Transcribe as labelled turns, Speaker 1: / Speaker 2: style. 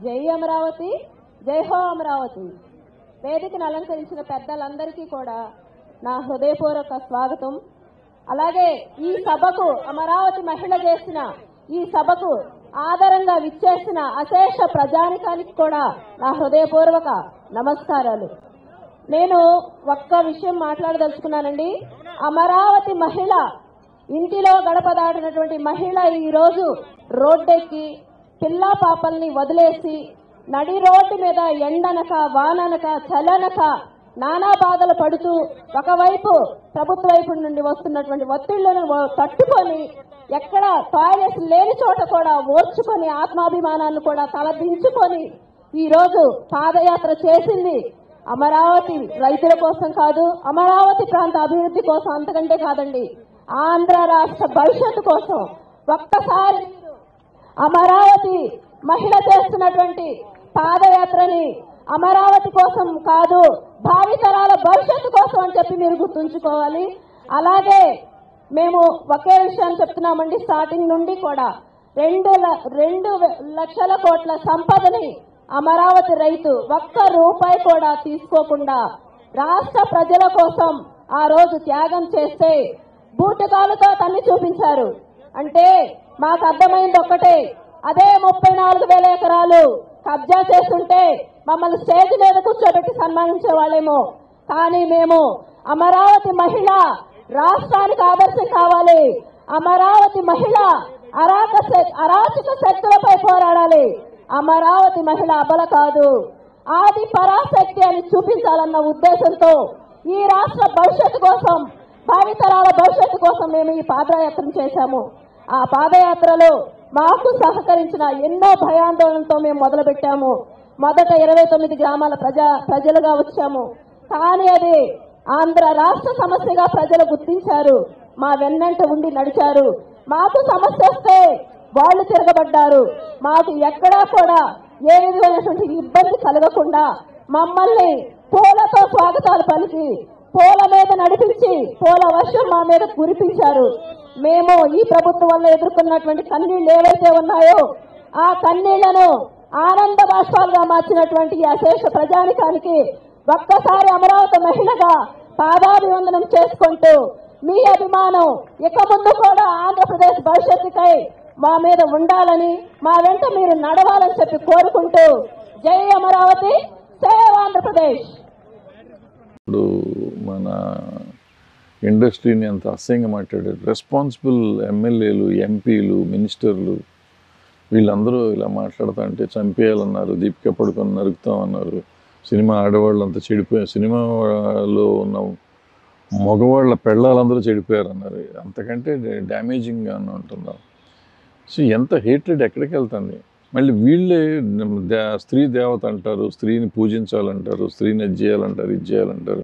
Speaker 1: జై అమరావతి, జై హో అమరావతి. వేదికను అలంకరించిన పెద్దలందరికీ కూడా నా హృదయపూర్వక స్వాగతం. అలాగే ఈ సభకు అమరావతి మహిళ చేసిన ఈ సభకు ఆదరంగా విచ్చేసిన అశేష ప్రజానికానికి కూడా నా హృదయపూర్వక నమస్కారాలు. నేను ఒక్క విషయం మాట్లాడదలుచుకున్నానండి. అమరావతి మహిళ, ఇంటిలో గడప దాటినటువంటి మహిళ ఈ రోజు రోడ్డెక్కి పిల్లా పాపల్ని వదిలేసి నడి రోడ్డు మీద ఎండనక వాననక చలనక నానా బాధలు పడుతూ ఒకవైపు ప్రభుత్వ వైపు నుండి వస్తున్నటువంటి ఒత్తిళ్లను తట్టుకొని ఎక్కడ టాయిలెట్స్ లేని చోట కూడా ఓర్చుకొని ఆత్మాభిమానాన్ని కూడా తలదించుకొని ఈ రోజు పాదయాత్ర చేసింది అమరావతి రైతుల కోసం కాదు, అమరావతి ప్రాంత అభివృద్ధి కోసం, అంతకంటే కాదండి, ఆంధ్ర రాష్ట్ర భవిష్యత్తు కోసం. ఒక్కసారి అమరావతి మహిళ చేస్తున్నటువంటి పాదయాత్రని అమరావతి కోసం కాదు, భావితరాల భవిష్యత్తు కోసం అని చెప్పి మీరు గుర్తుంచుకోవాలి. అలాగే మేము ఒకే విషయాన్ని చెప్తున్నామండి. స్టార్టింగ్ నుండి కూడా 2 లక్షల కోట్ల సంపదని అమరావతి రైతు ఒక్క రూపాయి కూడా తీసుకోకుండా రాష్ట్ర ప్రజల కోసం ఆ రోజు త్యాగం చేస్తే బూటకాలతో తల్లి చూపించారు. అంటే మాకు అర్థమైంది ఒక్కటే, అదే 34,000 ఎకరాలు కబ్జా చేస్తుంటే మమ్మల్ని స్టేజ్ మీద కూర్చోబెట్టి సన్మానించే వాళ్ళేమో, కానీ మేము అమరావతి మహిళ రాష్ట్రానికి ఆదర్శం కావాలి. అమరావతి మహిళ అరాచక శక్తులపై పోరాడాలి. అమరావతి మహిళ అబల కాదు, ఆది పరాశక్తి అని చూపించాలన్న ఉద్దేశంతో ఈ రాష్ట్ర భవిష్యత్తు కోసం, భావితరాల భవిష్యత్తు కోసం మేము ఈ పాదయాత్రను చేశాము. ఆ పాదయాత్రలో మాకు సహకరించిన ఎన్నో భయాందోళనతో మేము మొదలుపెట్టాము. మొదట 29 గ్రామాల ప్రజలుగా వచ్చాము. కానీ అది ఆంధ్ర రాష్ట్ర సమస్యగా ప్రజలు గుర్తించారు. మా వెన్నంట ఉండి నడిచారు. మాకు సమస్య వస్తే వాళ్ళు తిరగబడ్డారు. మాకు ఎక్కడా కూడా ఏ విధమైనటువంటి ఇబ్బంది కలగకుండా మమ్మల్ని పూలతో స్వాగతాలు పలికి పూల మీద నడిపించి పూల వర్షం మా మీద కురిపించారు. మేము ఈ ప్రభుత్వం వల్ల ఎదుర్కొన్నటువంటి కన్నీళ్లు ఏవైతే ఉన్నాయో ఆ కన్నీళ్లను ఆనంద బాష్పాలుగా మార్చినటువంటి ఈ అశేష ప్రజానికానికి ఒక్కసారి అమరావతి మహిళగా పాదాభివందనం చేసుకుంటూ మీ అభిమానం ఇక ముందు కూడా ఆంధ్రప్రదేశ్ భవిష్యత్తుకై మా మీద ఉండాలని, మా వెంట మీరు నడవాలని చెప్పి కోరుకుంటూ జై అమరావతి, సేవ్ ఆంధ్రప్రదేశ్.
Speaker 2: ఇప్పుడు మన ఇండస్ట్రీని అంత అసహ్యంగా మాట్లాడారు. రెస్పాన్సిబుల్ ఎమ్మెల్యేలు, ఎంపీలు, మినిస్టర్లు వీళ్ళందరూ ఇలా మాట్లాడుతూ అంటే చంపేయాలన్నారు, దీపిక పడుకొని నరుకుతామన్నారు, సినిమా ఆడవాళ్ళు అంతా చెడిపోయారు, సినిమాలో ఉన్న మగవాళ్ళ పెళ్ళాలందరూ చెడిపోయారు అన్నారు. అంతకంటే డ్యామేజింగ్గా ఉంటున్నాం. సో ఎంత హేట్రెడ్ ఎక్కడికి వెళ్తుంది. మళ్ళీ వీళ్ళే స్త్రీ దేవత అంటారు, స్త్రీని పూజించాలంటారు, స్త్రీని అది చేయాలంటారు, ఇది చేయాలంటారు.